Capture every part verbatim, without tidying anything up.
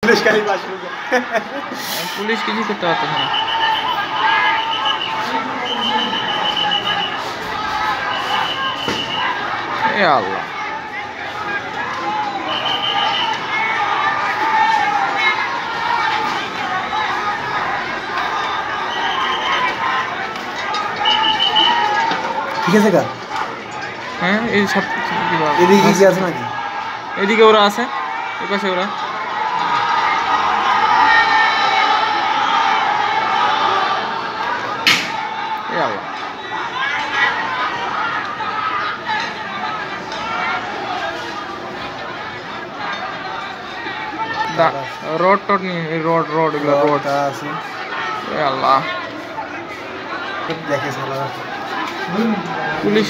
Police খালি পাশ police কিছু করতে পারতেছে না। এ আল্লাহ, ঠিক আছে কা? হ্যাঁ এই সব এদিকে কি আছে নাকি? এদিকে ওরা আছে, এই পাশে ওরা। এ আল্লাহ, রড টড নিয়ে রড রড এগুলো রড আছে। এ আল্লাহ, দেখে সালা পুলিশ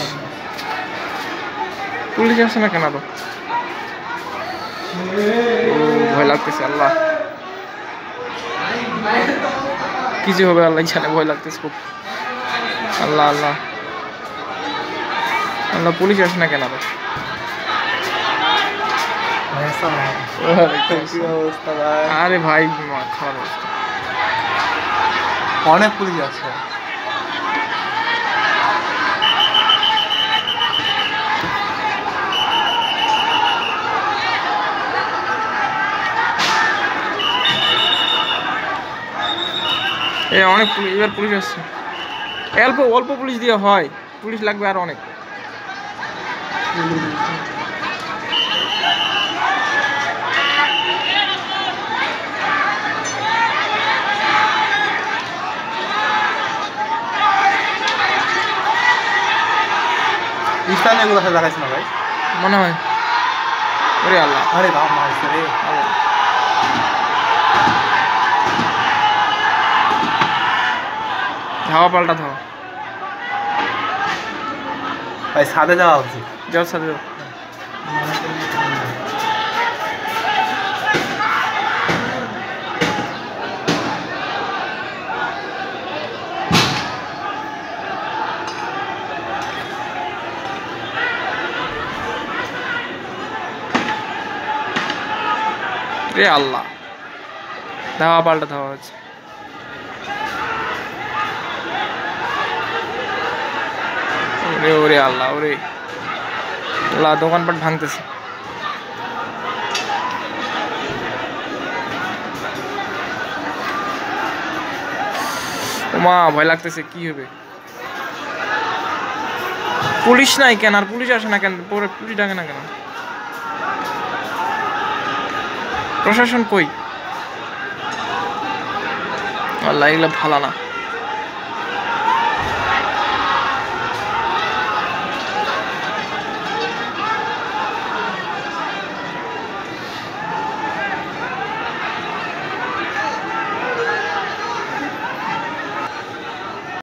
পুলিশ আসে না কেন? তো ভয় লাগতেছে আল্লাহ, কি যে হবে আল্লাহ জানে, ভয় লাগতেছে খুব। আল্লাহ আল্লাহ আল্লাহ, পুলিশ আসে না কেন? তো আরে ভাই খারাপ অবস্থা, অনেক পুলিশ আছে। এ অনেক পুলিশ, এবার পুলিশ আসছে। অল্প অল্প পুলিশ দিয়ে হয়, পুলিশ লাগবে আর অনেক। ইসলামে এগুলো দেখাইছে না ভাই মনে হয়। ওরে আল্লাহ, আরে বাপ মারছে রে। ধাওয়া পাল্টা ধাওয়া। ভাই ছাদে যাওয়া উচিত। যাও ছাদে যাও। রে আল্লাহ, ধাওয়া পাল্টা ধাওয়া হচ্ছে। ওরে ওরে আল্লাহ, ওরে আল্লাহ, দোকানপাট ভাঙতেছে। ওমা ভয় লাগতেছে, কি হবে? পুলিশ নাই কেন? আর পুলিশ আসে না কেন? পরে পুলিশ ডাকে না কেন? প্রশাসন কই? আল্লাহ, এগুলো ভালো না।